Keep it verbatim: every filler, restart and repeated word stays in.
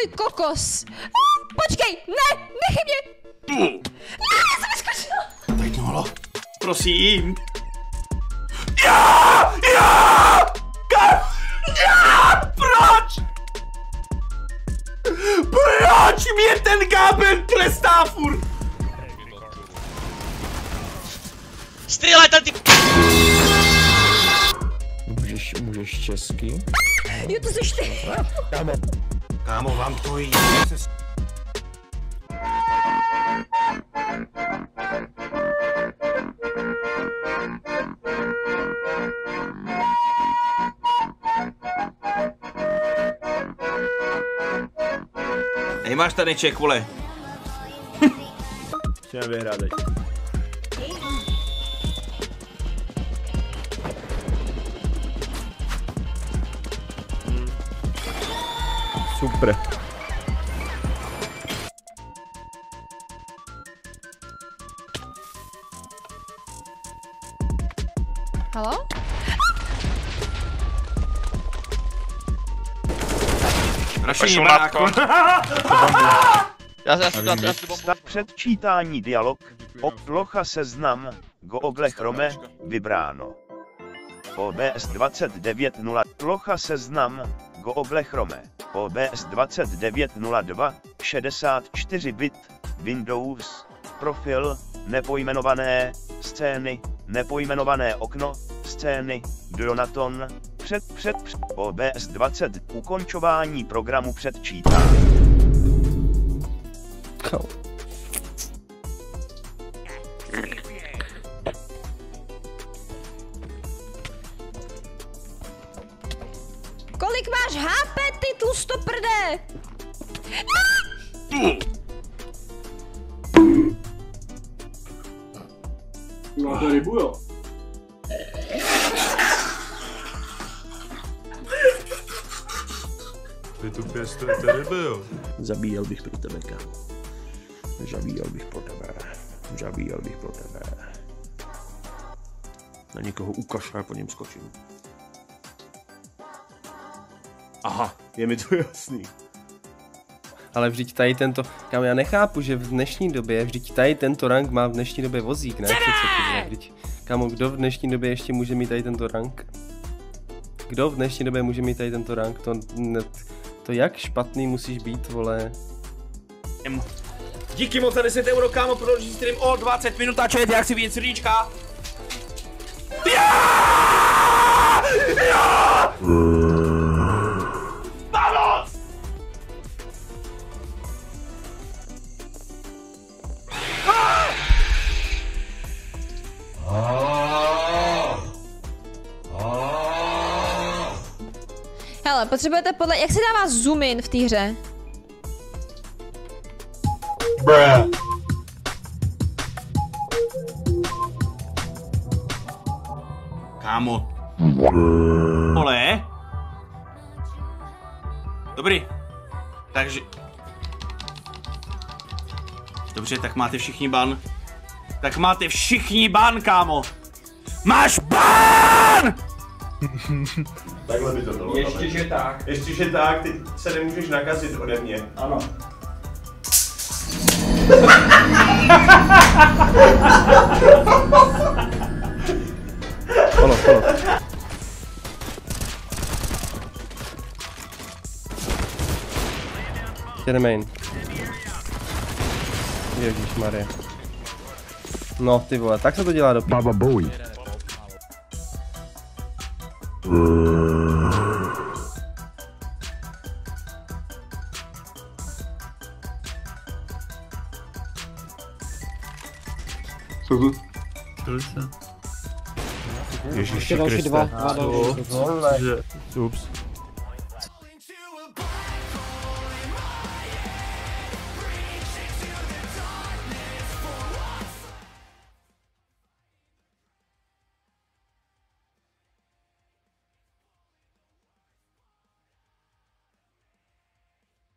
tvůj kokos. Ah, počkej, ne, nechy mě. Ne, já jsem vyskočila. Teď mohlo. Prosím. Já, já, já, proč? Proč mě ten gáben trestá furt? Střílej tam ty... Můžeš, můžeš česky? Jo, to jsi ty. Kámo. Kámo, vám to jde. Nemáš tady ček, vole. Chceme vyhrát teď. Super. Halo? Rašení baráku. Já se já já Stav předčítání dialog, plocha seznam, Google Chrome, vybráno. O B S dvacet devět nula, plocha seznam, Google Chrome, O B S dvacet devět nula dva, šedesát čtyři bit, Windows, profil, nepojmenované, scény, nepojmenované okno, scény, Donaton, před, před, před, O B S dvacet, ukončování programu předčítání. Kolik máš H P, ty tlustoprde? Máte rybu, jo? Vy tu pěstujete ryby, jo? Zabíjel bych pro tebe, kámo. Zabíjel bych pro tebe. Zabíjel bych pro tebe. Na někoho ukaž a po něm skočím. Aha, je mi to jasný. Ale vždyť tady tento, kámo, já nechápu, že v dnešní době, vždyť tady tento rank má v dnešní době vozík, ne? Přece, ty, vždyť, kámo, kdo v dnešní době ještě může mít tady tento rank? Kdo v dnešní době může mít tady tento rank? To, ne, to jak špatný musíš být, vole? Díky moc za deset euro, kámo, prodlouží stream o dvacet minut a čet, jak si vidět srdíčka. Já! Já! Pomoc! Hele, potřebujete podle... Jak se dává zoom in v té hře? Bruh. Kámo. Vole. Dobrý. Takže... Dobře, tak máte všichni ban. Tak máte všichni ban, kámo. Máš ban! Takhle by to bylo. Ještě, že tak. Ještě, že tak, ty se nemůžeš nakazit ode mě. Ano. Holo, holo. Jede main. Ježišmarja. No ty vole, tak se to dělá do Baba Bowie. Ježiši Kriste. Ups.